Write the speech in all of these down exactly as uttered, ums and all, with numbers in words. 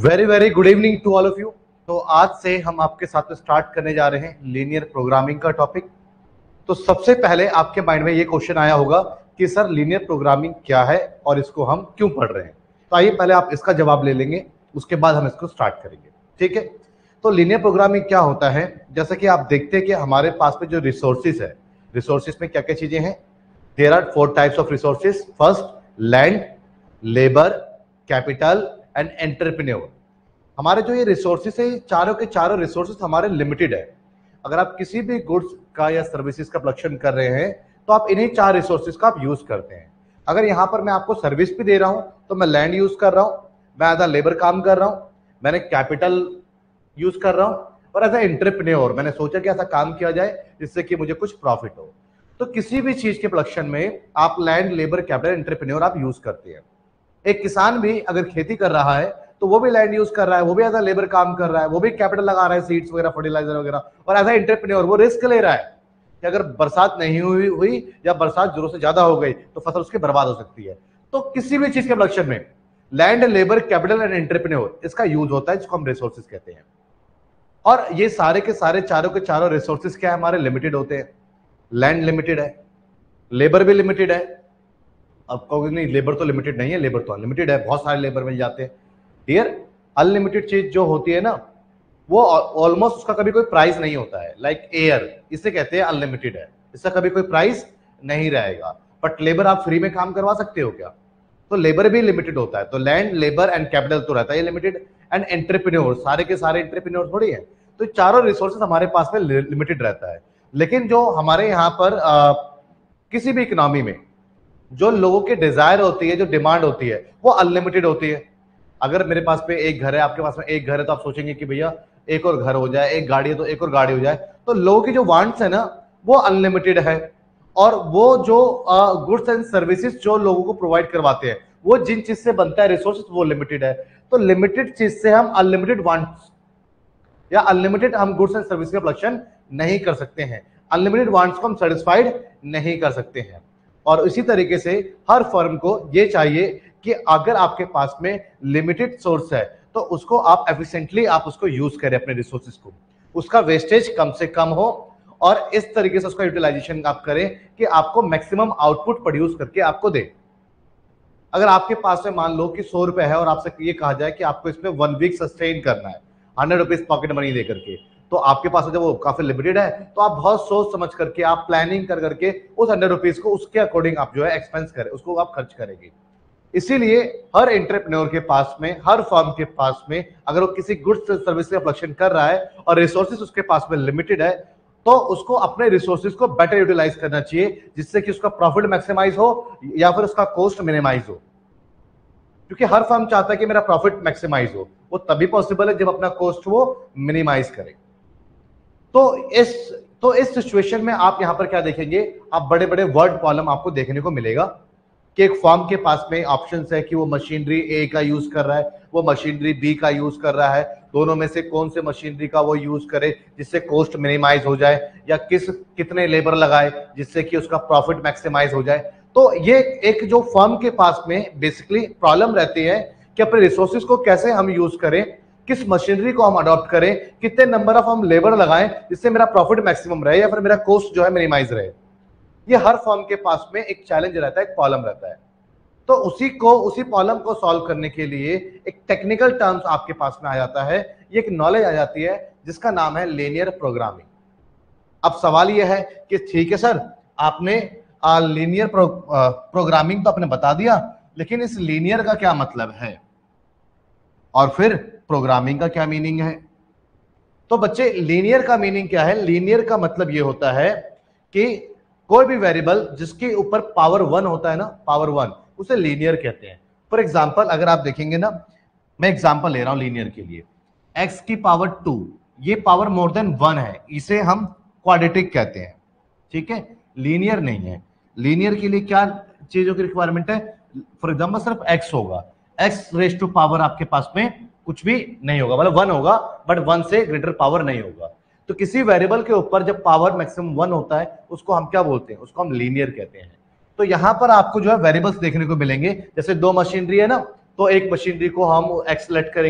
Very very good evening to all of you. तो आज से हम आपके साथ में स्टार्ट करने जा रहे हैं लीनियर प्रोग्रामिंग का टॉपिक। तो सबसे पहले आपके माइंड में ये क्वेश्चन आया होगा कि सर लीनियर प्रोग्रामिंग क्या है और इसको हम क्यों पढ़ रहे हैं। तो आइए पहले आप इसका जवाब ले लेंगे, उसके बाद हम इसको स्टार्ट करेंगे। ठीक है, तो लीनियर प्रोग्रामिंग क्या होता है, जैसे कि आप देखते हैं कि हमारे पास में जो रिसोर्सेज है, रिसोर्सेज में क्या क्या चीजें हैं। There are four types of resources. First, land, labour, capital and entrepreneur. हमारे जो ये रिसोर्सेज है, चारों के चारों रिसोर्सेज हमारे लिमिटेड है। अगर आप किसी भी गुड्स का या सर्विसेज का प्रोडक्शन कर रहे हैं तो आप इन्हीं चार रिसोर्सेज का आप यूज करते हैं। अगर यहाँ पर मैं आपको सर्विस भी दे रहा हूं तो मैं लैंड यूज कर रहा हूं, मैं एज अ लेबर काम कर रहा हूं, मैंने कैपिटल यूज कर रहा हूं, और एज अ एंटरप्रेन्योर मैंने सोचा कि ऐसा काम किया जाए जिससे कि मुझे कुछ प्रॉफिट हो। तो किसी भी चीज के प्रोडक्शन में आप लैंड, लेबर, कैपिटल, एंटरप्रेन्योर आप यूज करते हैं। एक किसान भी अगर खेती कर रहा है तो वो भी लैंड यूज कर रहा है, वो भी एज अ लेबर काम कर रहा है, वो भी कैपिटल लगा रहा है, सीड्स वगैरह, फर्टिलाइजर वगैरह, और एज अ एंटरप्रेन्योर वो रिस्क ले रहा है कि अगर बरसात नहीं हुई हुई या बरसात जरूरत से ज्यादा हो गई तो फसल उसकी बर्बाद हो सकती है। तो किसी भी चीज के प्रोडक्शन में land, labour, capital and entrepreneur इसका यूज होता है, जिसको हम रिसोर्सेज कहते हैं। और ये सारे के सारे चारों के चारों रिसोर्सेज क्या है, हमारे लिमिटेड होते हैं। लैंड लिमिटेड है, लेबर भी लिमिटेड है। अब कहोगे नहीं लेबर तो लिमिटेड नहीं है, लेबर तो अनलिमिटेड है, बहुत सारे लेबर मिल जाते हैं। डियर, अनलिमिटेड चीज जो होती है ना, वो ऑलमोस्ट उसका कभी कोई प्राइस नहीं होता है। लाइक एयर, इसे कहते हैं अनलिमिटेड है, इसका कभी कोई प्राइस नहीं रहेगा। बट लेबर आप फ्री में काम करवा सकते हो क्या? तो लेबर भी लिमिटेड होता है। तो लैंड, लेबर एंड कैपिटल तो रहता है लिमिटेड, एंड एंटरप्रेन्योर, सारे के सारे एंटरप्रेन्योर थोड़ी है। तो चारों रिसोर्सेज हमारे पास में लिमिटेड रहता है। लेकिन जो हमारे यहाँ पर आ, किसी भी इकोनॉमी में जो लोगों के डिजायर होती है, जो डिमांड होती है, वो अनलिमिटेड होती है। अगर मेरे पास पे एक घर है, आपके पास में एक घर है, तो आप सोचेंगे कि भैया एक और घर हो जाए, एक गाड़ी है तो एक और गाड़ी हो जाए। तो लोगों की जो वांट्स है ना, वो अनलिमिटेड है। और वो जो गुड्स एंड सर्विसेज जो लोगों को प्रोवाइड करवाते हैं, वो जिन चीज से बनता है रिसोर्सेज, वो लिमिटेड है। तो लिमिटेड चीज से हम अनलिमिटेड वांट्स या अनलिमिटेड हम गुड्स एंड सर्विस का प्रोडक्शन नहीं कर सकते हैं। अनलिमिटेड वांट्स को हम सेटिस्फाइड नहीं कर सकते हैं। और इसी तरीके से हर फर्म को ये चाहिए कि अगर आपके पास में लिमिटेड सोर्स है तो उसको आप एफिशिएंटली आप उसको यूज करें, अपने रिसोर्सेज को, उसका वेस्टेज कम से कम हो, और इस तरीके से उसका यूटिलाइजेशन आप करें कि आपको मैक्सिमम आउटपुट प्रोड्यूस करके आपको दे। अगर आपके पास में मान लो कि सौ रुपए है और आपसे ये कहा जाए कि आपको इसमें वन वीक सस्टेन करना है, हंड्रेड रुपीज पॉकेट मनी दे करके, तो आपके पास जब वो काफी लिमिटेड है तो आप बहुत सोच समझ करके, आप प्लानिंग कर करके उस हंड्रेड रुपीज को उसके अकॉर्डिंग आप जो है एक्सपेंस करें, उसको आप खर्च करेंगे। इसीलिए हर एंटरप्रेन्योर के पास में, हर फर्म के पास में, अगर वो किसी गुड्स सर्विस का प्रोडक्शन कर रहा है और रिसोर्सेज उसके पास में लिमिटेड है, तो उसको अपने रिसोर्सेज को बेटर यूटिलाइज करना चाहिए, जिससे कि उसका प्रॉफिट मैक्सिमाइज हो या फिर उसका कॉस्ट मिनिमाइज हो। क्योंकि हर फर्म चाहता है कि मेरा प्रॉफिट मैक्सिमाइज हो, वो तभी पॉसिबल है जब अपना कॉस्ट वो मिनिमाइज करे। तो इस तो इस सिचुएशन में आप यहां पर क्या देखेंगे, आप बड़े बड़े वर्ड कॉलम आपको देखने को मिलेगा कि एक फर्म के पास में ऑप्शंस है कि वो मशीनरी ए का यूज कर रहा है, वो मशीनरी बी का यूज कर रहा है, दोनों में से कौन से मशीनरी का वो यूज करे जिससे कॉस्ट मिनिमाइज हो जाए, या किस कितने लेबर लगाए जिससे कि उसका प्रॉफिट मैक्सिमाइज हो जाए। तो ये एक जो फर्म के पास में बेसिकली प्रॉब्लम रहती है कि अपने रिसोर्सेज को कैसे हम यूज करें, किस मशीनरी को हम अडॉप्ट करें, कितने नंबर ऑफ हम लेबर लगाएं जिससे मेरा प्रॉफिट मैक्सिमम रहे या फिर मेरा कॉस्ट जो है मिनिमाइज रहे। ये हर फर्म के पास में एक चैलेंज रहता है, एक प्रॉब्लम रहता है। तो उसी को उसी प्रॉब्लम को सॉल्व करने के लिए एक टेक्निकल टर्म्स आपके पास में आ जाता है, ये एक नॉलेज आ जाती है जिसका नाम है लीनियर प्रोग्रामिंग। अब सवाल यह है कि ठीक है सर, आपने लीनियर प्रो, प्रोग्रामिंग तो आपने बता दिया, लेकिन इस लीनियर का क्या मतलब है और फिर प्रोग्रामिंग का क्या मीनिंग है? तो बच्चे, लीनियर का मीनिंग क्या है? लीनियर का मतलब यह होता है कि कोई भी वेरिएबल जिसके ऊपर पावर वन होता है ना, पावर वन, उसे लीनियर कहते हैं। फॉर एग्जांपल अगर आप देखेंगे ना, मैं एग्जांपल ले रहा हूं लीनियर के लिए, x की पावर टू, ये पावर मोर देन वन है, इसे हम क्वाड्रेटिक कहते हैं। ठीक है, लीनियर नहीं है। लीनियर के लिए क्या चीजों की रिक्वायरमेंट है? फॉर एग्जांपल सिर्फ x होगा, x रेज टू पावर आपके पास में कुछ भी नहीं होगा, मतलब वन होगा, बट वन से ग्रेटर पावर नहीं होगा। तो किसी वेरिएबल के ऊपर जब पावर मैक्सिमम वन होता है उसको हम क्या बोलते हैं? उसको हम लीनियर कहते हैं। तो यहां पर आपको जो है वेरिएबल्स देखने को मिलेंगे, जैसे दो मशीनरी है ना, तो एक मशीनरी को हम एक्स सेलेक्ट करेंगे,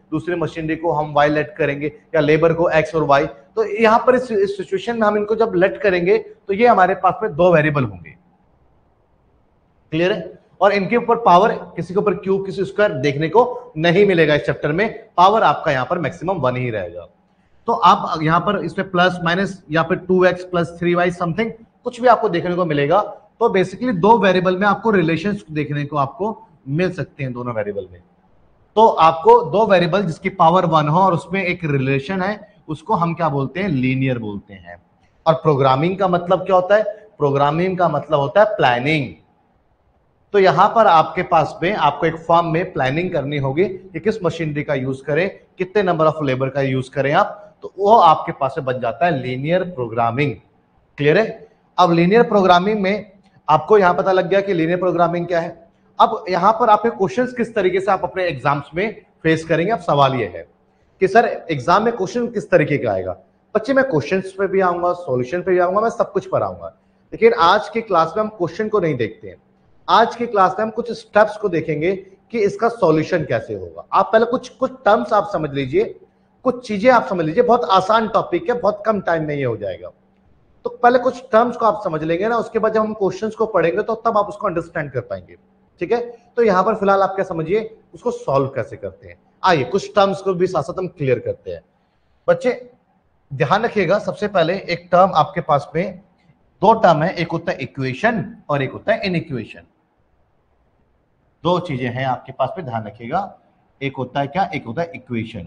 दूसरी मशीनरी को हम वाई लेट करेंगे या लेबर को एक्स और वाई। तो यहाँ पर इस सिचुएशन में हम इनको जब लेट करेंगे तो ये हमारे पास में दो वेरिएबल होंगे, क्लियर है। और इनके ऊपर पावर किसी के ऊपर क्यूब किसी स्क्वायर देखने को नहीं मिलेगा इस चैप्टर में, पावर आपका यहाँ पर मैक्सिमम वन ही रहेगा। तो आप यहाँ पर इसमें प्लस माइनस या फिर two x plus three y something कुछ भी आपको देखने को मिलेगा। तो बेसिकली दो वेरिएबल में आपको रिलेशंस देखने को आपको मिल सकते हैं दोनों वेरिएबल में। तो आपको दो वेरिएबल जिसकी पावर वन हो और उसमें एक रिलेशन है, उसको हम क्या बोलते हैं, लीनियर बोलते हैं। और प्रोग्रामिंग का मतलब क्या होता है, प्रोग्रामिंग का मतलब होता है प्लानिंग। तो यहां पर आपके पास में आपको एक फॉर्म में प्लानिंग करनी होगी कि किस मशीनरी का यूज करें, कितने नंबर ऑफ लेबर का यूज करें आप, तो वो आपके पास में बन जाता है लीनियर प्रोग्रामिंग, क्लियर है। अब लीनियर प्रोग्रामिंग में आपको यहां पता लग गया कि लीनियर प्रोग्रामिंग क्या है। अब यहां पर आपके क्वेश्चंस किस तरीके से आप अपने एग्जाम्स में फेस करेंगे। अब सवाल यह है कि सर एग्जाम में क्वेश्चन किस तरीके का आएगा। बच्चे मैं क्वेश्चंस पे भी आऊंगा, सॉल्यूशन पे भी आऊंगा, मैं सब कुछ पर आऊंगा, लेकिन आज की क्लास में हम क्वेश्चन को नहीं देखते हैं। आज की क्लास में हम कुछ स्टेप्स को देखेंगे कि इसका सॉल्यूशन कैसे होगा। आप पहले कुछ कुछ टर्म्स आप समझ लीजिए, कुछ चीजें आप समझ लीजिए, बहुत आसान टॉपिक है, बहुत कम टाइम में ये हो जाएगा। तो पहले कुछ टर्म्स को आप समझ लेंगे ना, उसके बाद जब हम क्वेश्चंस को पढ़ेंगे तो तब आप उसको अंडरस्टैंड कर पाएंगे, ठीक है। तो यहां पर फिलहाल आप क्या समझिए, उसको सॉल्व कैसे करते हैं। आइए कुछ टर्म्स को भी साथ साथ हम क्लियर करते हैं। बच्चे ध्यान रखिएगा, सबसे पहले एक टर्म आपके पास में दो टर्म है, एक होता है इक्वेशन और एक होता है इनइक्वेशन। दो चीजें हैं आपके पास में, ध्यान रखिएगा। एक होता है क्या, एक होता है इक्वेशन।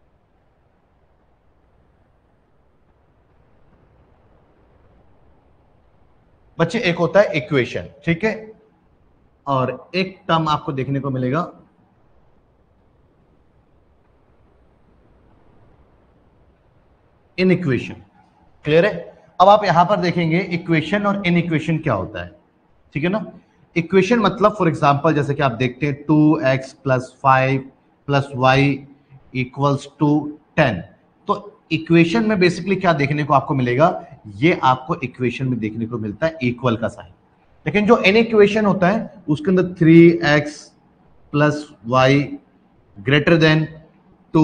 बच्चे एक होता है इक्वेशन, ठीक है, और एक टर्म आपको देखने को मिलेगा इनइक्वेशन, क्लियर है। अब आप यहां पर देखेंगे इक्वेशन और इनइक्वेशन क्या होता है, ठीक है ना। इक्वेशन मतलब फॉर एग्जांपल जैसे कि आप देखते हैं two x plus five plus y equals to ten. तो इक्वेशन में बेसिकली क्या देखने को आपको मिलेगा, ये आपको इक्वेशन में देखने को मिलता है इक्वल का साइन। लेकिन जो एन इक्वेशन होता है उसके अंदर three x plus y greater than two,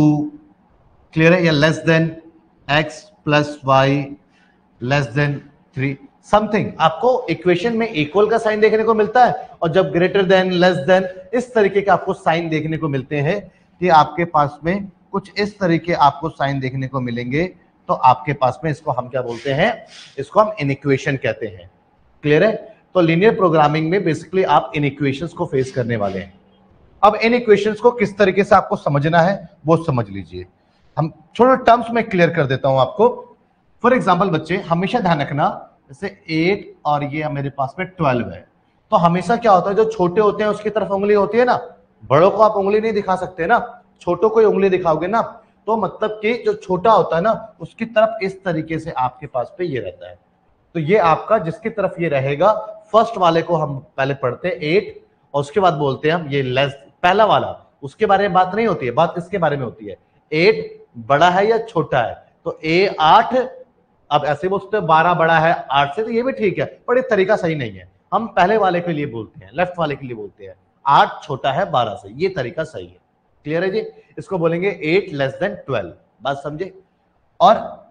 clear है, या less than x plus y less than three something, आपको इक्वेशन में इक्वल का साइन देखने को मिलता है। और जब ग्रेटर देन लेस देन इस तरीके के आपको साइन देखने को मिलते हैं कि आपके पास में कुछ इस तरीके आपको साइन देखने को मिलेंगे, तो आपके पास में इसको हम क्या बोलते हैं, इसको हम इनइक्वेशन कहते हैं, क्लियर है। तो लीनियर प्रोग्रामिंग में बेसिकली आप इनइक्वेशंस को फेस करने वाले हैं। अब इन इक्वेशंस को किस तरीके से आपको समझना है वो समझ लीजिए। हम छोटे टर्म्स में क्लियर कर देता हूं आपको। फॉर एग्जांपल बच्चे हमेशा ध्यान रखना, जैसे एट और ये मेरे पास में ट्वेल्व है, तो हमेशा क्या होता है, जो छोटे होते हैं उसकी तरफ उंगली होती है ना, बड़ों को आप उंगली नहीं दिखा सकते ना, छोटों को उंगली दिखाओगे ना, तो मतलब कि जो छोटा होता है ना उसकी तरफ इस तरीके से आपके पास पे ये रहता है। तो ये आपका जिसकी तरफ ये रहेगा, फर्स्ट वाले को हम पहले पढ़ते हैं एट, और उसके बाद बोलते हैं हम ये लेस, पहला वाला उसके बारे में बात नहीं होती है, बात इसके बारे में होती है, एट बड़ा है या छोटा है। तो ए आठ, अब ऐसे बोलते हैं बारह बड़ा है आठ से, तो ये भी ठीक है, पर ये तरीका सही नहीं है। हम पहले वाले के लिए बोलते हैं, लेफ्ट वाले के लिए बोलते हैं आठ छोटा है बारह से, ये तरीका सही है, क्लियर है जी। इसको बोलेंगे एट लेस देन ट्वेल्व, बात समझे। और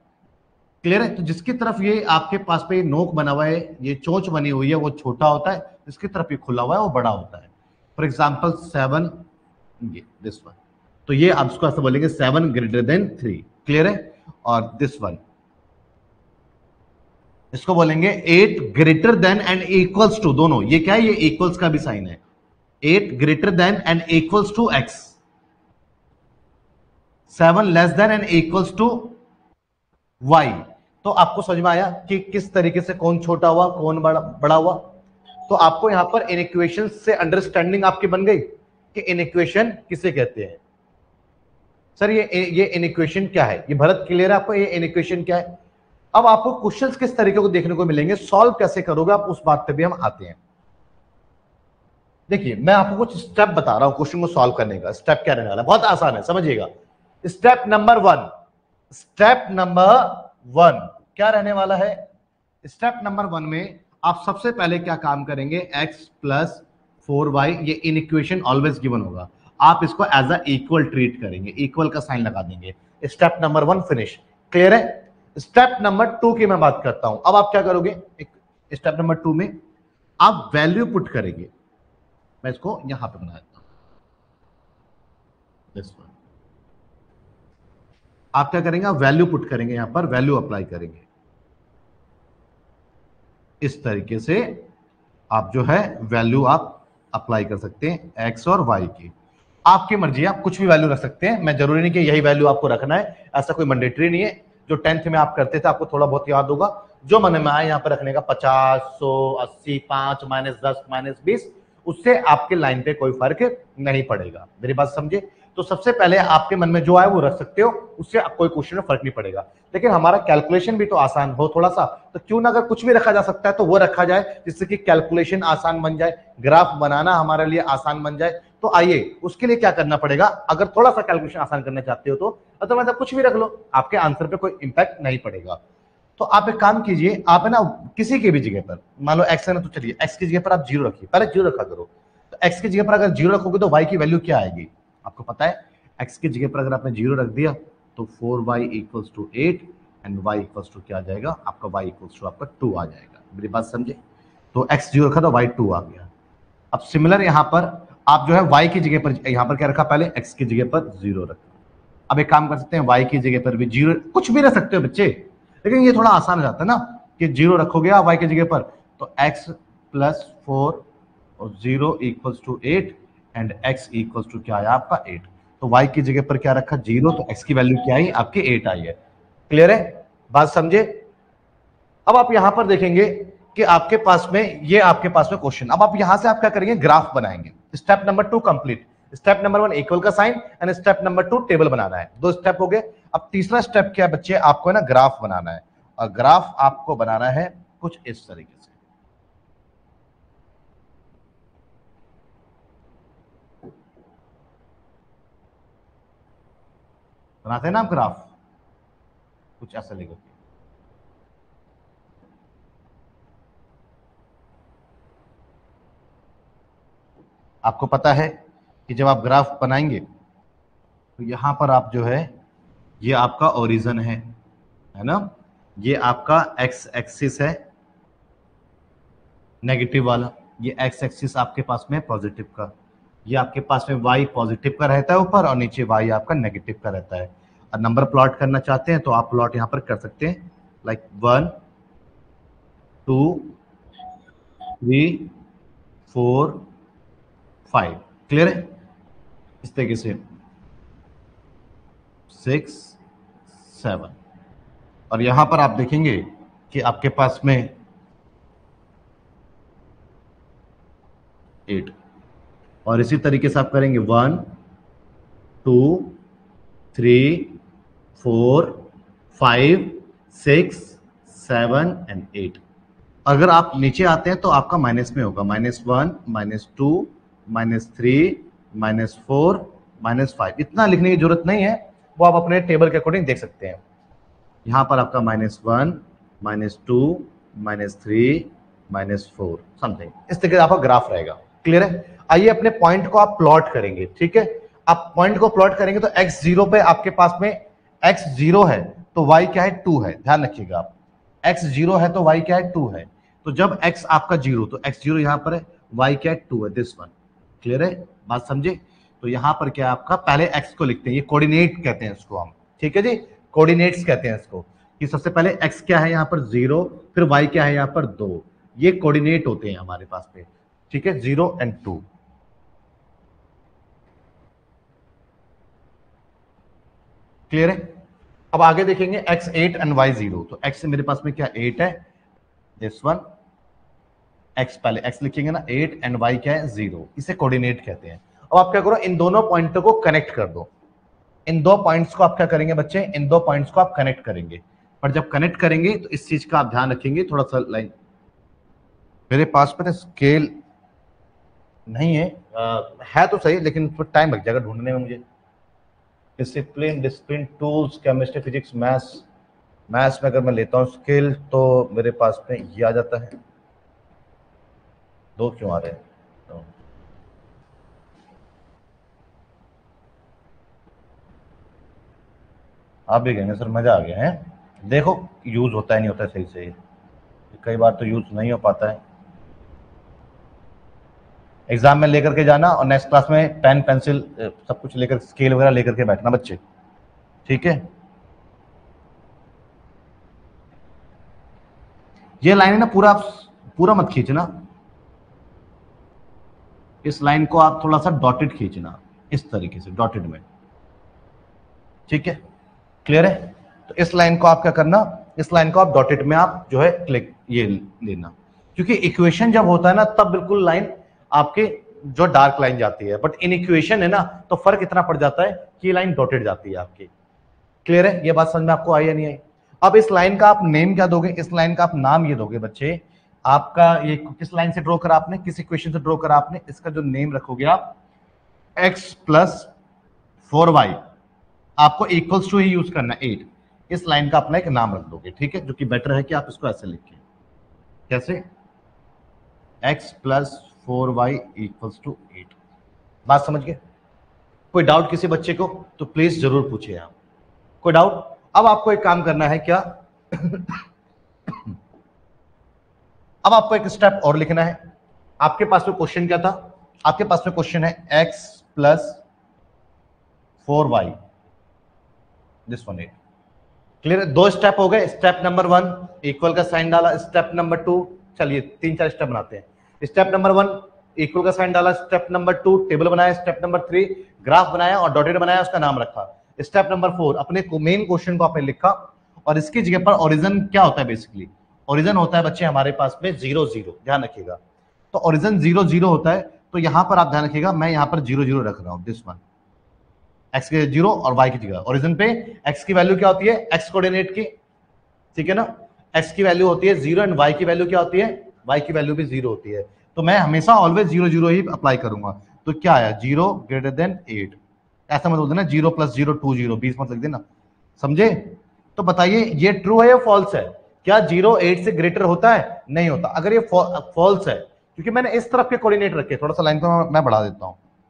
क्लियर है, तो जिसकी तरफ ये आपके पास पे नोक बना हुआ है, ये चोंच बनी हुई है, वो छोटा होता है, जिसकी तरफ ये खुला हुआ है वो बड़ा होता है। फॉर एग्जाम्पल सेवन, ये दिस वन, तो ये आप इसको ऐसा बोलेंगे seven greater than three, clear है। और दिस वन इसको बोलेंगे eight greater than and equals to, दोनों ये क्या है, ये इक्वल्स का भी साइन है, eight greater than and equals to x, seven less than and equals to y. तो आपको समझ में आया कि किस तरीके से कौन छोटा हुआ कौन बड़ा बड़ा हुआ। तो आपको यहां पर इन इक्वेशन से अंडरस्टैंडिंग आपकी बन गई कि इन इक्वेशन किसे कहते हैं। सर ये ये इन इक्वेशन क्या है, ये भरत क्लियर है आपको, ये इन इक्वेशन क्या है। अब आपको क्वेश्चंस किस तरीके को देखने को मिलेंगे, सॉल्व कैसे करोगे आप, उस बात पे भी हम आते हैं। देखिए मैं आपको कुछ स्टेप बता रहा हूं क्वेश्चन को सॉल्व करने का। स्टेप क्या रहने वाला है, बहुत आसान है, समझिएगा। Step number one, step number one क्या रहने वाला है। स्टेप नंबर वन में आप सबसे पहले क्या काम करेंगे, x प्लस फोर वाई, ये इन इक्वेशन ऑलवेज गिवन होगा। आप इसको एज अ इक्वल ट्रीट करेंगे, इक्वल का साइन लगा देंगे। Step number one finish, clear है। स्टेप नंबर टू की मैं बात करता हूं। अब आप क्या करोगे, स्टेप नंबर टू में आप वैल्यू पुट करेंगे। मैं इसको यहां पे बना देता हूं, दिस वन। आप क्या करेंगे, आप वैल्यू पुट करेंगे, यहां पर वैल्यू अप्लाई करेंगे। इस तरीके से आप जो है वैल्यू आप अप्लाई कर सकते हैं एक्स और वाई की, आपकी मर्जी है, आप कुछ भी वैल्यू रख सकते हैं। मैं जरूरी नहीं कि यही वैल्यू आपको रखना है, ऐसा कोई मैंडेटरी नहीं है। जो टेंथ में आप करते थे आपको थोड़ा बहुत याद होगा, जो मन में आए यहां पर रखने का, पचास, सौ, अस्सी, पांच, माइनस दस, माइनस बीस, उससे आपके लाइन पे कोई फर्क नहीं पड़ेगा। मेरी बात समझे। तो सबसे पहले आपके मन में जो आए वो रख सकते हो, उससे कोई क्वेश्चन में फर्क नहीं पड़ेगा। लेकिन हमारा कैलकुलेशन भी तो आसान हो थोड़ा सा, तो क्यों ना अगर कुछ भी रखा जा सकता है तो वो रखा जाए, जिससे कि कैलकुलेशन आसान बन जाए, ग्राफ बनाना हमारे लिए आसान बन जाए। तो आइए, उसके लिए क्या करना पड़ेगा, अगर थोड़ा सा कैलकुलेशन आसान करना चाहते हो तो अदरवाइज आप कुछ भी रख लो, आपके आंसर पे कोई इंपैक्ट नहीं पड़ेगा। तो आप एक काम कीजिए, आप है ना किसी की भी जगह पर, मान लो एक्स है ना, तो चलिए एक्स की जगह पर आप जीरो रखिए, पहले जीरो रखा करो। तो एक्स की जगह पर अगर जीरो रखोगे तो वाई की वैल्यू क्या आएगी आपको पता है। एक्स की जगह पर अगर आपने जीरो रख दिया तो four y equals to eight and y equals to क्या आ जाएगा आपका, वाई इक्वल्स टू आपका टू आ जाएगा। मेरी बात समझे। तो एक्स जीरो रखा तो वाई टू आ गया। अब सिमिलर यहां पर आप जो है y की जगह पर, यहां पर क्या रखा, पहले x की जगह पर जीरो रखा। अब एक काम कर सकते हैं, y की जगह पर भी जीरो, कुछ भी रख सकते हो बच्चे, लेकिन ये थोड़ा आसान हो जाता है ना कि जीरो रखोगे आप y की जगह पर तो x प्लस फोर और zero equals to eight and x equals to क्या आया आपका एट। तो y की जगह पर क्या रखा, जीरो, तो x की वैल्यू क्या आई आपकी एट आई है। क्लियर है, बात समझे। अब आप यहां पर देखेंगे कि आपके पास में ये आपके पास में क्वेश्चन, अब आप यहां से आप क्या करेंगे, ग्राफ बनाएंगे। Step number two complete. Step number one equal का sign and step number two table बनाना है, दो स्टेप हो गए। अब तीसरा स्टेप क्या है बच्चे, आपको है ना ग्राफ बनाना है, और ग्राफ आपको बनाना है कुछ इस तरीके से। बनाते हैं ना आप ग्राफ, कुछ ऐसा लिखो। आपको पता है कि जब आप ग्राफ बनाएंगे तो यहां पर आप जो है, ये आपका ओरिजिन है है ना, ये आपका एक्स एक्सिस है नेगेटिव वाला, ये एक्स एक्सिस आपके पास में पॉजिटिव का, ये आपके पास में वाई पॉजिटिव का रहता है ऊपर, और नीचे वाई आपका नेगेटिव का रहता है। और नंबर प्लॉट करना चाहते हैं तो आप प्लॉट यहां पर कर सकते हैं, like one, two, three, four, five. Clear है, इस तरीके से सिक्स, सेवन, और यहां पर आप देखेंगे कि आपके पास में एट, और इसी तरीके से आप करेंगे one, two, three, four, five, six, seven and eight. अगर आप नीचे आते हैं तो आपका माइनस में होगा, minus one, minus two, minus three, minus four, minus five. इतना लिखने की जरूरत नहीं है, वो आप अपने टेबल के अकॉर्डिंग देख सकते हैं। यहां पर आपका minus one, minus two, minus three, minus four, something इस तरीके से आपका ग्राफ रहेगा। क्लियर है। आइए अपने पॉइंट को आप प्लॉट करेंगे, ठीक है। आप पॉइंट को प्लॉट करेंगे तो एक्स जीरो पे आपके पास में एक्स जीरो है तो वाई क्या है, टू है। ध्यान रखिएगा आप, एक्स जीरो है तो वाई क्या है, टू है। तो जब एक्स आपका जीरो तो एक्स जीरो यहां पर है, वाई क्या है, टू है, दिस वन। क्लियर है, बात समझे। तो यहां पर क्या है आपका, पहले एक्स को लिखते हैं, ये कोऑर्डिनेट कहते हैं इसको हम, ठीक है जी, कोऑर्डिनेट्स कहते हैं इसको, कि सबसे पहले x क्या है यहां पर जीरो, फिर y क्या है यहां पर दो, ये कोऑर्डिनेट होते हैं हमारे पास पे, ठीक है, जीरो एंड टू। क्लियर है। अब आगे देखेंगे x eight and y zero, तो x से मेरे पास में क्या एट है, दिस वन, x पहले x लिखेंगे ना, एट एंड y क्या है, जीरो, इसे कोऑर्डिनेट कहते हैं। अब आप क्या करो, इन दोनों पॉइंटों को कनेक्ट कर दो। इन दो पॉइंट्स को आप क्या करेंगे बच्चे, इन दो पॉइंट्स को आप कनेक्ट करेंगे। पर जब कनेक्ट करेंगे तो इस चीज का आप ध्यान रखेंगे, थोड़ा सा लाइन, मेरे पास में स्केल नहीं है, आ, है तो सही लेकिन टाइम लग जाएगा ढूंढने में मुझे। Discipline, discipline tools, chemistry, physics, maths, maths में अगर मैं लेता हूँ स्केल तो मेरे पास में ये आ जाता है। दो क्यों आ रहे हैं, आप भी कहेंगे सर मजा आ गया है। देखो यूज होता है नहीं होता है सही से, कई बार तो यूज नहीं हो पाता है। एग्जाम में लेकर के जाना और नेक्स्ट क्लास में पेन पेंसिल सब कुछ लेकर, स्केल वगैरह लेकर के बैठना बच्चे, ठीक है। ये लाइन है ना, पूरा पूरा मत खींचना, इस लाइन को आप थोड़ा सा डॉटेड खींचना, इस तरीके से डॉटेड में, ठीक है, क्लियर है। तो इस लाइन को आप क्या करना, इस लाइन को आप डॉटेड में आप जो है क्लिक ये लेना, क्योंकि इक्वेशन जब होता है ना तब बिल्कुल लाइन आपके जो डार्क लाइन जाती है, बट इन इक्वेशन है ना तो फर्क इतना पड़ जाता है कि लाइन डॉटेड जाती है आपकी। क्लियर है, ये बात समझ में आपको आई या नहीं आई। अब इस लाइन का आप नेम क्या दोगे, इस लाइन का आप नाम ये दोगे बच्चे, आपका ये किस लाइन से ड्रॉ करा आपने, किस इक्वेशन से ड्रॉ करा आपने, इसका जो नेम रखोगे आप x प्लस फोर वाई, आपको इक्वल्स टू ही यूज करना है एट, इस लाइन का अपना एक नाम रख दोगे, ठीक है, जो कि बेटर है कि आप इसको ऐसे लिखिए, कैसे, x plus four y equals to eight. बात समझ गए। कोई डाउट किसी बच्चे को तो प्लीज जरूर पूछिए आप, कोई डाउट। अब आपको एक काम करना है क्या अब आपको एक स्टेप और लिखना है। आपके पास में क्वेश्चन क्या था, आपके पास में क्वेश्चन है x plus four y, this one eight. Clear, दो स्टेप हो गए। स्टेप नंबर वन इक्वल का साइन डाला, स्टेप नंबर टू, चलिए तीन चार स्टेप बनाते हैं। स्टेप नंबर वन इक्वल का साइन डाला, स्टेप नंबर टू टेबल बनाया, स्टेप नंबर थ्री ग्राफ बनाया और डॉटेड बनाया, उसका नाम रखा। स्टेप नंबर फोर अपने मेन क्वेश्चन को आपने लिखा और इसकी जगह पर ओरिजिन क्या होता है, बेसिकली ओरिजिन होता है बच्चे हमारे पास में जीरो जीरो, ध्यान रखिएगा। तो ओरिजिन जीरो जीरो होता है, तो यहां पर आप ध्यान रखिएगा, मैं यहां पर जीरो जीरो रख रहा हूं, दिस वन, एक्स के जीरो और वाई की जगह ओरिजिन पे एक्स की वैल्यू क्या होती है, एक्स कोऑर्डिनेट की, ठीक है ना, एक्स की वैल्यू होती है जीरो एंड वाई की वैल्यू क्या होती है, वाई की वैल्यू भी जीरो होती है। तो मैं हमेशा ऑलवेज जीरो जीरो ही अप्लाई करूंगा। तो क्या आया, जीरो ग्रेटर देन एट, ऐसा मत बोल देना zero plus zero two zero, बीस मत लिख देना, समझे। तो बताइए ये ट्रू है या फॉल्स है, क्या जीरो एट से ग्रेटर होता है, नहीं होता। अगर ये फॉल्स है, क्योंकि मैंने इस तरफ के कोऑर्डिनेट रखे, थोड़ा सा लाइन को मैं बढ़ा देता हूं,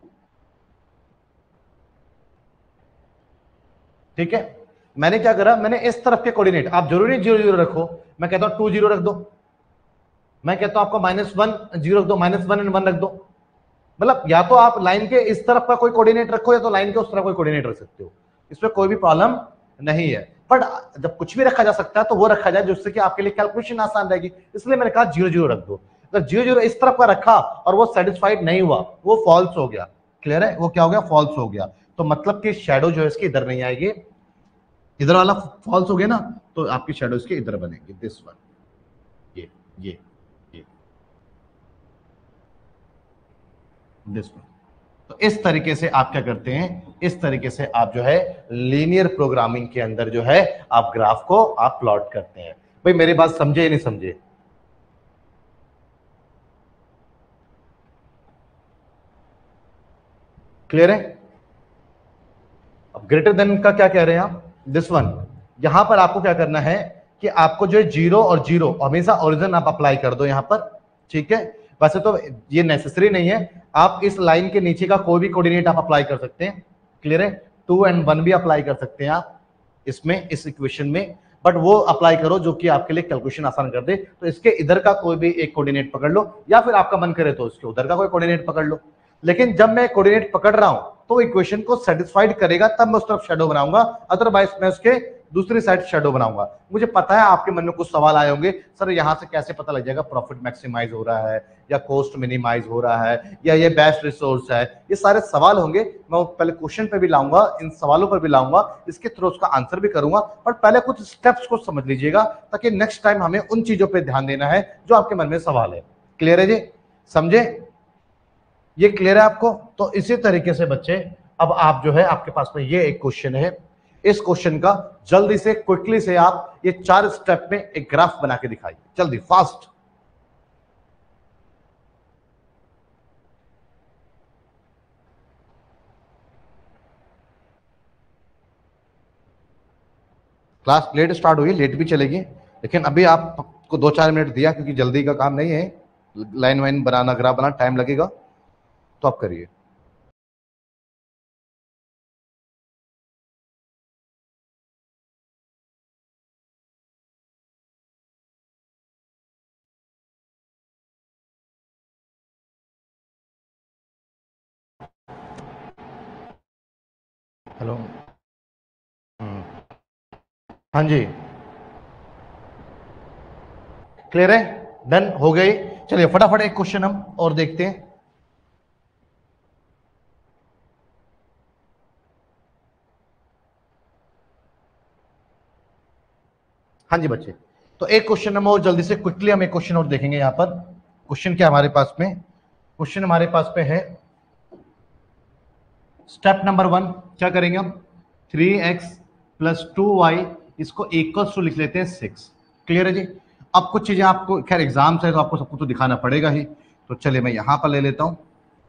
ठीक है, मैंने क्या करा, मैंने इस तरफ के कोऑर्डिनेट, आप जरूरी जीरो जीरो रखो, मैं कहता हूं टू जीरो रख दो, मैं कहता हूं आपको माइनस वन जीरो रख दो, माइनस वन एंड वन रख दो, मतलब या तो आप लाइन के इस तरफ का कोई कोऑर्डिनेट रखो या तो लाइन के उस तरफ कोई कोऑर्डिनेट रख सकते हो, इसमें कोई भी प्रॉब्लम नहीं है। बट जब कुछ भी रखा जा सकता है तो वो रखा जाए जिससे कि आपके लिए कैलकुलेशन आसान रहेगी, इसलिए मैंने कहा जीरो जीरो रख दो। अगर जीरो जीरो इस तरफ का रखा और वो सेटिस्फाइड नहीं हुआ, वो फॉल्स हो गया। क्लियर है, वो क्या हो गया, फॉल्स हो गया। तो मतलब कि शेडो जो है इसकी इधर नहीं आएगी, इधर वाला फॉल्स हो गया ना, तो आपकी शेडो इसके इधर बनेगी, दिस वन, ये ये ये दिस वन। तो इस तरीके से आप क्या करते हैं, इस तरीके से आप जो है लीनियर प्रोग्रामिंग के अंदर जो है आप ग्राफ को आप प्लॉट करते हैं। भाई मेरी बात समझे या नहीं समझे, क्लियर है। अब ग्रेटर देन का क्या कह रहे हैं आप, दिस वन, यहां पर आपको क्या करना है कि आपको जो है जीरो और जीरो हमेशा ओरिजिन आप अप्लाई कर दो यहां पर, ठीक है। वैसे तो ये नेसेसरी नहीं है, आप इस लाइन के नीचे का कोई भी कोऑर्डिनेट आप अप्लाई कर सकते हैं, क्लियर है, टू एंड वन भी अप्लाई कर सकते हैं आप इसमें, इस इक्वेशन में, बट वो अप्लाई करो जो कि आपके लिए कैलकुलेशन आसान कर दे। तो इसके इधर का कोई भी एक कोऑर्डिनेट पकड़ लो, या फिर आपका मन करे तो इसके उधर का कोई कोऑर्डिनेट पकड़ लो। लेकिन जब मैं कोऑर्डिनेट पकड़ रहा हूं तो इक्वेशन को सेटिस्फाइड करेगा तब मैं उस तरफ शेडो बनाऊंगा, अदरवाइज मैं उसके दूसरी साइड शेडो बनाऊंगा। मुझे पता है आपके मन में कुछ सवाल आए होंगे, सर यहां से कैसे पता लग जाएगा प्रॉफिट मैक्सिमाइज हो रहा है या कॉस्ट मिनिमाइज हो रहा है या ये बेस्ट रिसोर्स है, ये सारे सवाल होंगे। मैं पहले क्वेश्चन पे भी लाऊंगा, इन सवालों पर भी लाऊंगा, इसके थ्रू उसका आंसर भी करूंगा, पर पहले कुछ स्टेप्स को समझ लीजिएगा ताकि नेक्स्ट टाइम हमें उन चीजों पर ध्यान देना है जो आपके मन में सवाल है। क्लियर है जी, समझे, ये क्लियर है आपको। तो इसी तरीके से बच्चे अब आप जो है आपके पास में ये एक क्वेश्चन है, इस क्वेश्चन का जल्दी से क्विकली से आप ये चार स्टेप में एक ग्राफ बना के दिखाइए, जल्दी फास्ट। क्लास लेट स्टार्ट हुई, लेट भी चलेगी, लेकिन अभी आपको दो चार मिनट दिया क्योंकि जल्दी का काम नहीं है, लाइन वाइन बनाना ग्राफ बनाना टाइम लगेगा, तो आप करिए। हेलो। हम्म, हाँ जी, क्लियर है, डन हो गई। चलिए फटाफट एक क्वेश्चन हम और देखते हैं। हाँ जी बच्चे, तो एक क्वेश्चन हम और जल्दी से क्विकली हम एक क्वेश्चन और देखेंगे। यहां पर क्वेश्चन क्या हमारे पास में, क्वेश्चन हमारे पास पे है स्टेप नंबर वन। क्या करेंगे हम, three x plus two y, इसको इक्वल्स टू लिख लेते हैं सिक्स। क्लियर है जी। अब कुछ चीजें आपको, खैर एग्जाम्स है तो आपको सबको तो दिखाना पड़ेगा ही, तो चलिए मैं यहां पर ले लेता हूं।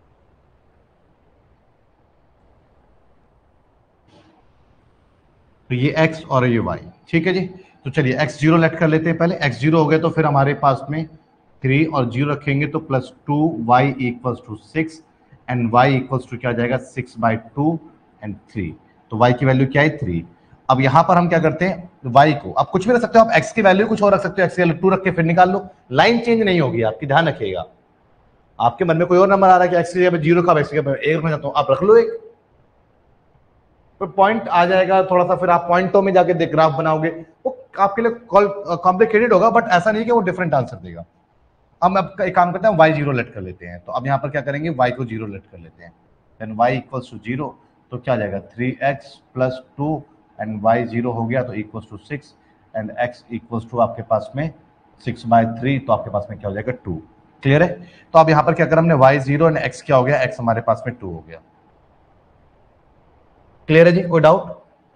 तो ये x और ये y, ठीक है जी। तो चलिए x जीरो लेट कर लेते हैं पहले। x जीरो हो गए तो फिर हमारे पास में थ्री और जीरो रखेंगे तो plus two y equals to six and y equals to क्या आ जाएगा, six by two and three. तो y की वैल्यू क्या है, थ्री। अब यहां पर हम क्या करते हैं, y को आप कुछ भी रख सकते हो, आप x की वैल्यू कुछ और रख सकते हो, x की वैल्यू टू रख के फिर निकाल लो, लाइन चेंज नहीं होगी आपकी, ध्यान रखिएगा। आपके मन में कोई और नंबर आ रहा है कि x की जगह जीरो का, x की जगह एक रखना चाहता हूं, आप रख लो एक, फिर पॉइंट आ जाएगा थोड़ा सा, फिर आप पॉइंटों में जाके ग्राफ बनाओगे, वो आपके लिए कॉम्प्लिकेटेड होगा, बट ऐसा नहीं कि वो डिफरेंट आंसर देगा। हम अब एक काम करते हैं, वाई जीरो लेट कर लेते हैं। तो अब यहाँ पर क्या करेंगे, वाई को जीरो लेट कर लेते हैं, then y equals to zero. तो क्या जाएगा, three x plus two and y zero हो गया तो equals to six and x equals to आपके पास में सिक्स बाई थ्री, तो आपके पास में क्या हो जाएगा, टू। क्लियर है। तो अब यहाँ पर क्या करें हमने, वाई जीरो एंड एक्स क्या हो गया, एक्स हमारे पास में टू हो गया। क्लियर है जी, कोई डाउट?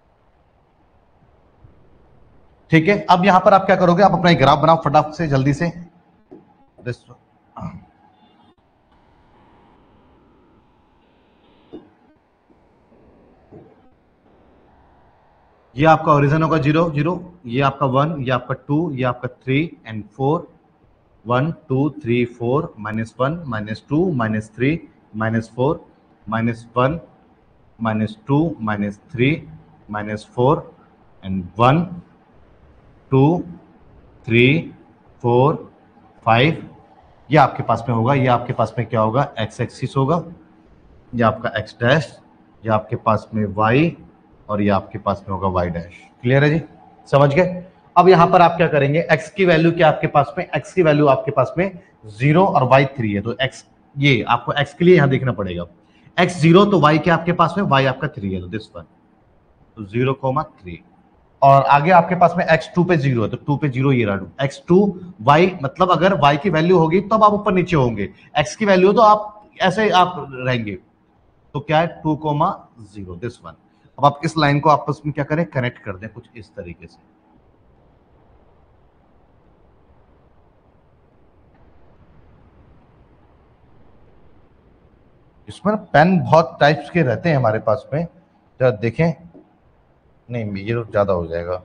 ठीक है। अब यहां पर आप क्या करोगे, आप अपना ग्राफ बनाओ फटाफट से जल्दी से। ये आपका ओरिजिन होगा जीरो जीरो, ये आपका वन, ये आपका टू, ये आपका three and four, one two three four, minus one minus two minus three minus four minus one minus two minus three minus four and one two three four five. ये आपके पास में होगा, ये आपके पास में क्या होगा, एक्स एक्सिस होगा, ये आपका एक्स डैश, ये आपके पास में वाई, और ये आपके पास में होगा वाई डैश। क्लियर है जी, समझ गए। अब यहां पर आप क्या करेंगे, x की वैल्यू क्या आपके पास में, x की वैल्यू आपके पास में जीरो और y थ्री है, तो x, ये आपको x के लिए यहां देखना पड़ेगा, x जीरो तो y क्या आपके पास में, y आपका थ्री है, तो दिस वन, तो जीरो कोमा थ्री। और आगे आपके पास में एक्स टू पे जीरो है, तो टू पे जीरो ये रहा, एक्स टू वाई, मतलब अगर y की वैल्यू होगी तब तो आप ऊपर नीचे होंगे, x की वैल्यू तो आप ऐसे आप रहेंगे, तो क्या है, two comma zero, this one. अब आप इस लाइन को आपस में क्या करें, कनेक्ट कर दें कुछ इस तरीके से। इसमें पेन बहुत टाइप्स के रहते हैं हमारे पास में, जरा देखें। नहीं ये तो ज्यादा हो जाएगा,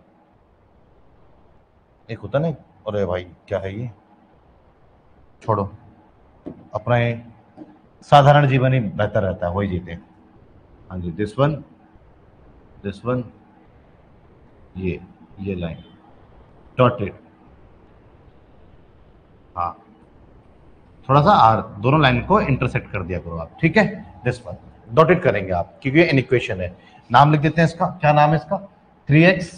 एक होता नहीं, अरे भाई क्या है ये, छोड़ो, अपना ये साधारण जीवन ही बेहतर रहता है, वही जीते। हाँ जी, दिस वन, दिस वन, ये ये लाइन डॉटेड, हाँ, थोड़ा सा आर, दोनों लाइन को इंटरसेक्ट कर दिया करो आप, ठीक है। दिस वन डॉटेड करेंगे आप, क्योंकि ये इक्वेशन है। नाम लिख देते हैं इसका, क्या नाम है इसका, three x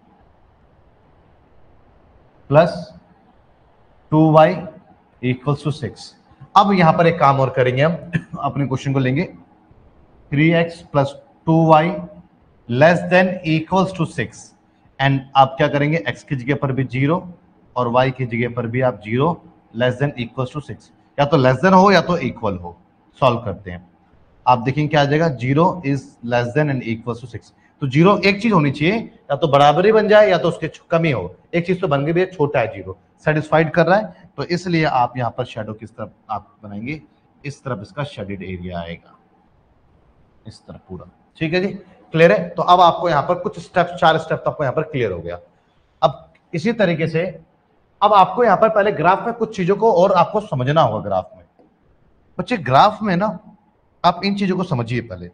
plus two y equals to six. अब यहां पर एक काम और करेंगे हम, अपने क्वेश्चन को लेंगे, three x plus two y less than equals to six and आप क्या करेंगे, x की जगह पर भी जीरो और y की जगह पर भी आप zero, less than equals to six, या तो लेस देन हो या तो इक्वल हो। सॉल्व करते हैं, आप देखेंगे क्या आ जाएगा, zero is less than and equals to six. तो जीरो एक चीज होनी चाहिए, या तो बराबरी बन जाए या तो उसके कमी हो, एक चीज तो बन गई, छोटा है जीरो, सेटिस्फाइड कर रहा है, तो इसलिए आप यहां पर शेडो किस तरफ आप बनाएंगे, इस तरफ इसका शेडेड एरिया आएगा, इस तरफ पूरा, ठीक है जी। क्लियर है। तो अब आपको यहां पर कुछ स्टेप्स, चार स्टेप आपको यहां पर क्लियर हो गया। अब इसी तरीके से अब आपको यहां पर पहले ग्राफ में कुछ चीजों को और आपको समझना होगा। ग्राफ में बच्चे, ग्राफ में ना आप इन चीजों को समझिए पहले।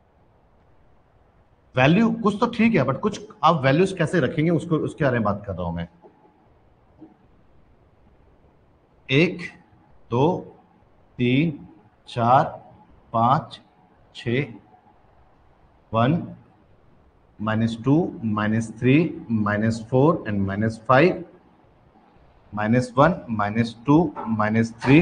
वैल्यू कुछ तो ठीक है, बट कुछ आप वैल्यूज कैसे रखेंगे उसको, उसके बारे में बात कर रहा हूं मैं। एक, दो, तीन, चार, पांच, छ, one, minus two, minus three, minus four and minus five, minus one, minus two, minus three,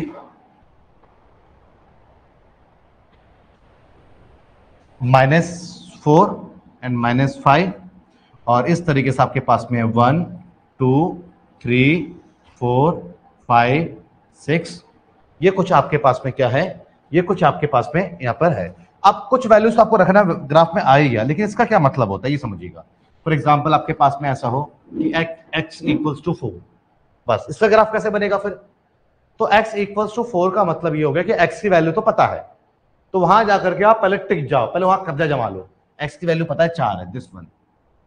minus four and minus five, और इस तरीके से आपके पास में है one, two, three, four, five, six. ये कुछ आपके पास में क्या है, ये कुछ आपके पास में यहां पर है। अब कुछ वैल्यूज आपको रखना ग्राफ में आ ही गया, लेकिन इसका क्या मतलब होता है ये समझिएगा। फॉर एग्जाम्पल आपके पास में ऐसा हो कि x इक्वल्स टू फोर, बस इसका ग्राफ कैसे बनेगा फिर? तो x इक्वल्स टू फोर का मतलब ये हो गया कि x की वैल्यू तो पता है, तो वहां जाकर के आप पहले टिक जाओ, पहले वहां कब्जा जमा लो। x की वैल्यू पता है चार है, दिस वन।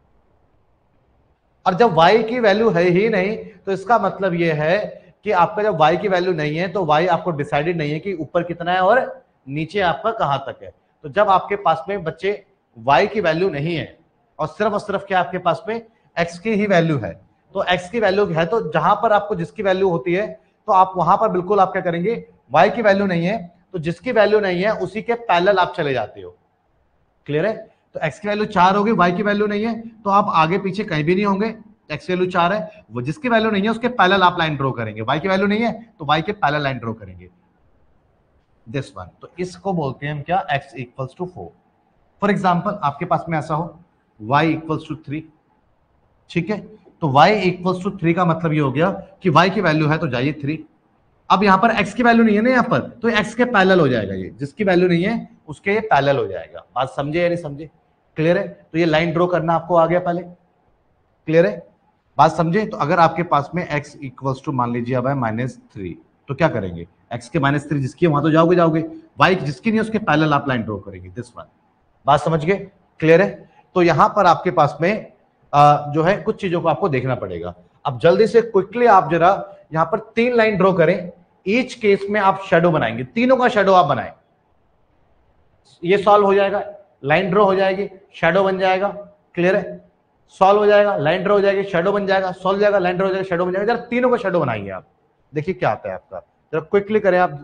और जब y की वैल्यू है ही नहीं, तो इसका मतलब यह है कि आपका जब y की वैल्यू नहीं है तो y आपको डिसाइडेड नहीं है कि ऊपर कितना है और नीचे आपका कहां तक है। तो जब आपके पास में बच्चे y की वैल्यू नहीं है और सिर्फ और सिर्फ क्या आपके पास में x की ही वैल्यू है, तो x की वैल्यू है, तो जहां पर आपको जिसकी वैल्यू होती है तो आप वहां पर बिल्कुल आप क्या करेंगे, y की वैल्यू नहीं है तो जिसकी वैल्यू नहीं है उसी के पैरेलल आप चले जाते हो। क्लियर है? तो x की वैल्यू चार होगी, y की वैल्यू नहीं है, तो आप आगे पीछे कहीं भी नहीं होंगे। x की वैल्यू चार है, वो जिसकी वैल्यू नहीं है उसके पैरेलल आप लाइन ड्रॉ करेंगे। y की वैल्यू नहीं है तो y के पैरेलल लाइन ड्रॉ करेंगे, दिस वन। तो इसको बोलते हैं हम क्या, x equals to four. For example आपके पास में ऐसा हो y इक्वल्स टू थ्री, ठीक है, तो y इक्वल्स टू थ्री का मतलब ये हो गया कि y की वैल्यू है तो जाइए थ्री। अब यहां पर x की वैल्यू नहीं है ना, यहां पर तो x के पैरेलल हो जाएगा, ये जिसकी वैल्यू नहीं है उसके ये पैरेलल हो जाएगा। बात समझे या नहीं समझे? क्लियर है? तो ये लाइन ड्रॉ करना आपको आ गया पहले, क्लियर है? बात समझे? तो अगर आपके पास में x इक्वल्स टू मान लीजिए अब है माइनस थ्री, तो क्या करेंगे, x के माइनस थ्री जिसकी है वहां तो जाओगे जाओगे, y जिसकी नहीं है उसके पैरेलल आप लाइन ड्रॉ करेंगे, दिस वन। बात समझ गए? क्लियर है? तो यहां पर आपके पास में आ, जो है कुछ चीजों को आपको देखना पड़ेगा। अब जल्दी से क्विकली आप जरा यहां पर तीन लाइन ड्रॉ करें, ईच केस में आप शेडो बनाएंगे, तीनों का शेडो आप बनाएं, ये सॉल्व हो जाएगा, लाइन ड्रॉ हो जाएगी, शेडो बन जाएगा। क्लियर है? सॉल्व हो जाएगा, लाइन ड्रॉ हो जाएगी, शेडो बन जाएगा, सॉल्व हो जाएगा, लाइन ड्रॉ हो जाएगा, शेडो बन जाएगा। जरा तीनों का शेडो बनाएंगे आप, देखिए क्या आता है आपका, जरा क्विकली करें आप।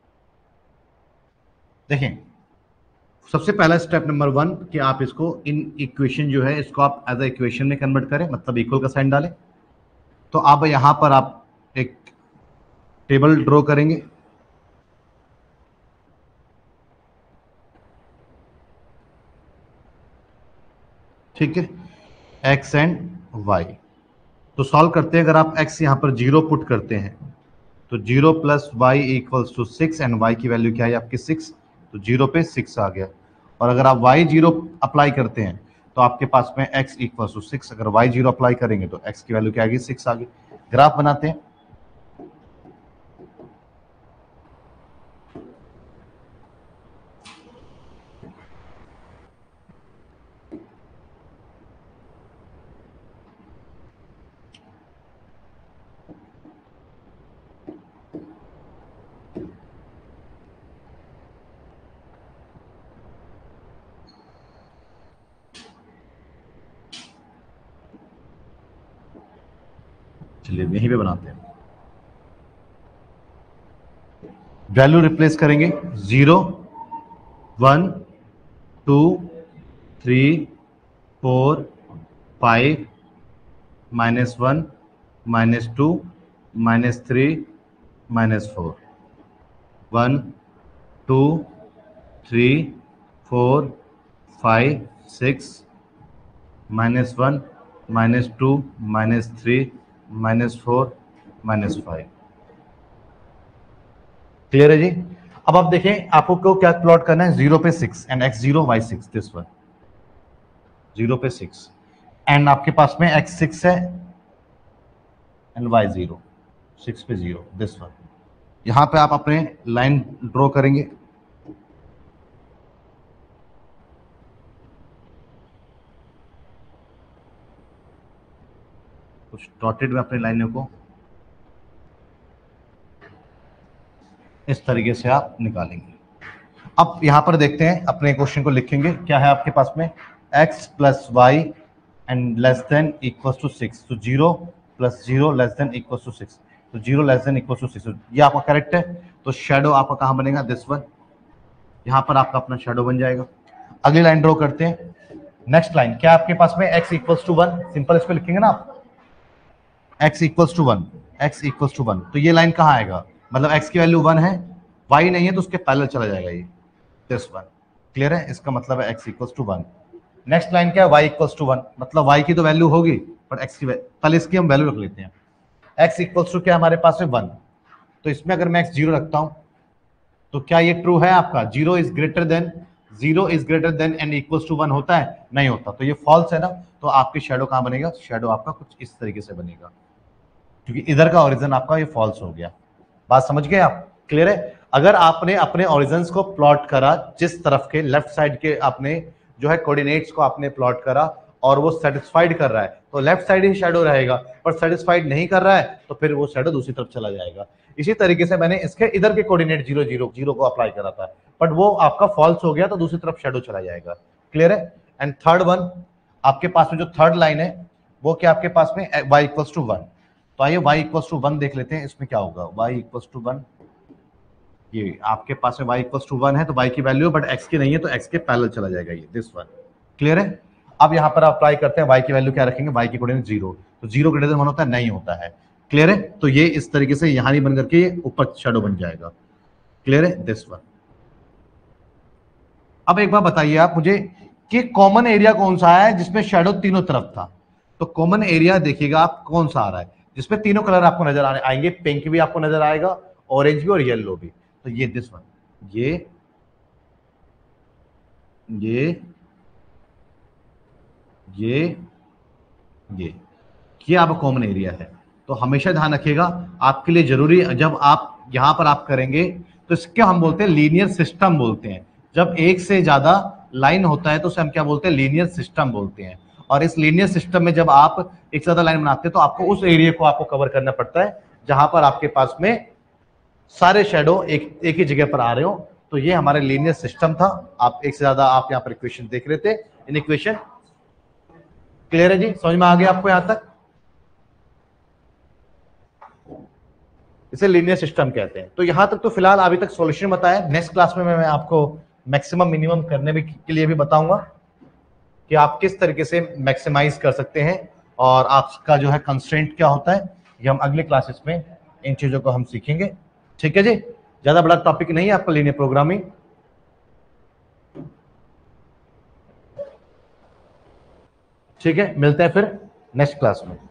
देखें सबसे पहला स्टेप नंबर वन कि आप इसको इन इक्वेशन जो है इसको आप एज ए इक्वेशन में कन्वर्ट करें, मतलब इक्वल का साइन डालें। तो अब यहां पर आप एक टेबल ड्रॉ करेंगे, ठीक है, x एंड y। तो सॉल्व करते हैं, अगर आप x यहां पर जीरो पुट करते हैं तो zero plus y equals to six and y की वैल्यू क्या है आपकी सिक्स, तो जीरो पे सिक्स आ गया। और अगर आप y जीरो अप्लाई करते हैं तो आपके पास में x इक्वल्स टू सिक्स, अगर y जीरो अप्लाई करेंगे तो x की वैल्यू क्या आएगी, सिक्स आ गई। ग्राफ बनाते हैं, चलिए यहीं पे बनाते हैं। वैल्यू रिप्लेस करेंगे, zero, one, two, three, four, five, minus one, minus two, minus three, minus four, one, two, three, four, five, six, minus one, minus two, minus three, minus four, minus five. Clear है जी? अब आप देखें आपको क्या plot करना है, zero पे six and x zero y six, this one, zero पे सिक्स एंड आपके पास में एक्स सिक्स है एंड वाई जीरो, सिक्स पे जीरो, दिस वन। यहां पे आप अपने लाइन ड्रॉ करेंगे, कुछ डॉटेड में अपनी लाइनों को इस तरीके से आप निकालेंगे। अब यहां पर देखते हैं, अपने क्वेश्चन को लिखेंगे, क्या है आपके पास में x plus y and less than equals to six, तो zero plus zero less than equals to six, तो zero less than equals to six, ये आपका करेक्ट है। तो शेडो आपका कहां बनेगा, दिस वन, यहां पर आपका अपना शेडो बन जाएगा। अगली लाइन ड्रॉ करते हैं, नेक्स्ट लाइन क्या आपके पास में x equals to one, simple इस पे लिखेंगे ना आप, x equals to one, x equals to one, तो ये लाइन कहाँ आएगा, मतलब x की वैल्यू वन है, y नहीं है तो उसके पैरेलल चला जाएगा ये दिस वन। क्लियर है, इसका मतलब है x equals to one. Next line क्या है, y इक्वल्स टू वन, मतलब y की तो वैल्यू होगी बट x की पहले इसकी हम वैल्यू रख लेते हैं। x इक्वल्स टू क्या हमारे पास है वन, तो इसमें अगर मैं x जीरो रखता हूं तो क्या ये ट्रू है आपका, zero is greater than zero is greater than and equals to one होता है, नहीं होता, तो ये फॉल्स है ना, तो आपकी शेडो कहां बनेगा, शेडो आपका कुछ इस तरीके से बनेगा, क्योंकि इधर का ओरिजिन आपका ये फॉल्स हो गया। बात समझ गए आप, क्लियर है। अगर आपने अपने ओरिजिन्स को प्लॉट करा, जिस तरफ के लेफ्ट साइड के आपने जो है कोऑर्डिनेट्स को आपने प्लॉट करा और वो सेटिस्फाइड कर रहा है तो लेफ्ट साइड ही शेडो रहेगा, पर सेटिस्फाइड नहीं कर रहा है तो फिर वो शेडो दूसरी तरफ चला जाएगा। इसी तरीके से मैंने इसके इधर के कोऑर्डिनेट जीरो जीरो जीरो को अप्लाई करा था बट वो आपका फॉल्स हो गया तो दूसरी तरफ शेडो चला जाएगा। क्लियर है। एंड थर्ड वन आपके पास में जो थर्ड लाइन है वो क्या आपके पास में y इक्वल्स टू वन, तो आइए y इक्वल्स टू वन देख लेते हैं, इसमें क्या होगा, y इक्वल्स टू वन, ये आपके पास में y इक्वल्स टू वन है तो y की वैल्यू बट x की नहीं है तो x के पैरेलल चला जाएगा ये दिस वन। क्लियर है। अब यहां पर अप्लाई करते हैं, y की वैल्यू क्या रखेंगे, y की कोऑर्डिनेट जीरो, तो जीरो ग्रेटर देन वन होता है, नहीं होता है। क्लियर है, तो ये इस तरीके से यहां नहीं बन करके ये ऊपर शेडो बन जाएगा। क्लियर है, दिस वन। अब एक बार बताइए आप मुझे कि कॉमन एरिया कौन सा है जिसमें शेडो तीनों तरफ था, तो कॉमन एरिया देखिएगा आप कौन सा आ रहा है जिसमें तीनों कलर आपको नजर आएंगे, पिंक भी आपको नजर आएगा, ऑरेंज भी और येलो भी, तो ये दिस वन, ये ये ये ये ये आपका कॉमन एरिया है। तो हमेशा ध्यान रखिएगा आपके लिए जरूरी, जब आप यहां पर आप करेंगे तो इसके हम बोलते हैं लीनियर सिस्टम बोलते हैं। जब एक से ज्यादा लाइन होता है तो उसे हम क्या बोलते हैं, लीनियर सिस्टम बोलते हैं। और इस लीनियर सिस्टम में जब आप एक से ज्यादा लाइन बनाते हैं तो आपको उस एरिया को आपको कवर करना पड़ता है जहां पर आपके पास में सारे शेडो एक एक ही जगह पर आ रहे हो। तो ये हमारे लीनियर सिस्टम था। आप एक से ज्यादा आप यहाँ पर इक्वेशन देख रहे थे, इन इक्वेशन। क्लियर है जी, समझ में आ गया आपको यहां तक, इसे लीनियर सिस्टम कहते हैं। तो यहां तक तो फिलहाल अभी तक सॉल्यूशन बताया। नेक्स्ट क्लास में मैं आपको मैक्सिमम मिनिमम करने भी के लिए भी बताऊंगा कि आप किस तरीके से मैक्सिमाइज कर सकते हैं और आपका जो है कंस्ट्रेंट क्या होता है, ये हम अगले क्लासेस में इन चीजों को हम सीखेंगे। ठीक है जी, ज्यादा बड़ा टॉपिक नहीं है आपका लीनियर प्रोग्रामिंग। ठीक है, मिलते हैं फिर नेक्स्ट क्लास में।